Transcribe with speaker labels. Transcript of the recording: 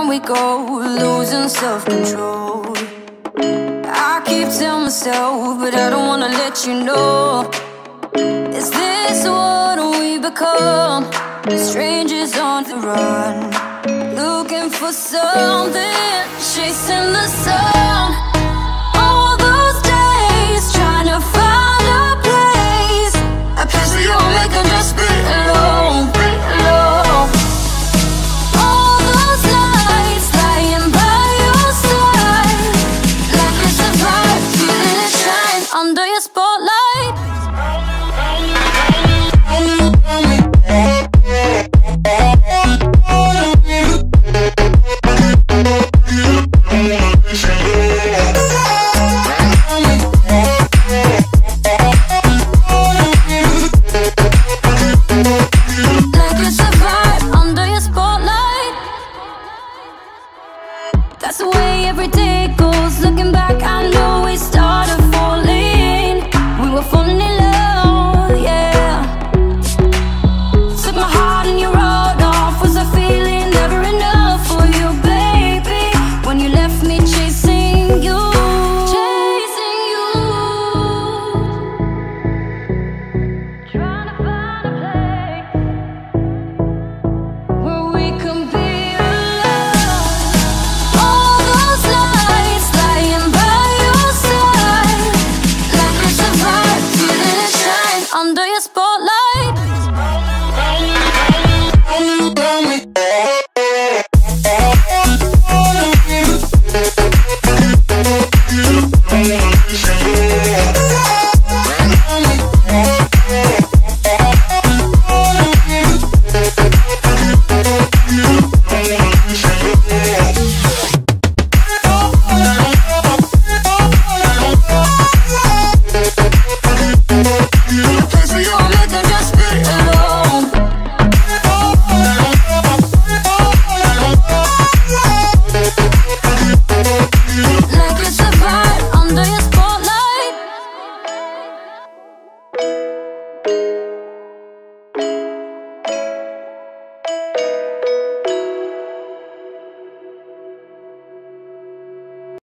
Speaker 1: we go, losing self-control. I keep telling myself, but I don't wanna let you know. Is this what we become? Strangers on the run, looking for something, chasing the sun. All those days trying to find a place, a place where you'll make them just be alone, be alone. All those nights lying by your side, like it's a vibe, feeling it shine under your spotlight. That's the way every day goes. Looking back, I know we started falling. We were falling in love, yeah. Took my heart and you rode off. Was I feeling never enough for you, baby? When you left me chasing you, chasing you. Trying to find a place where we can be.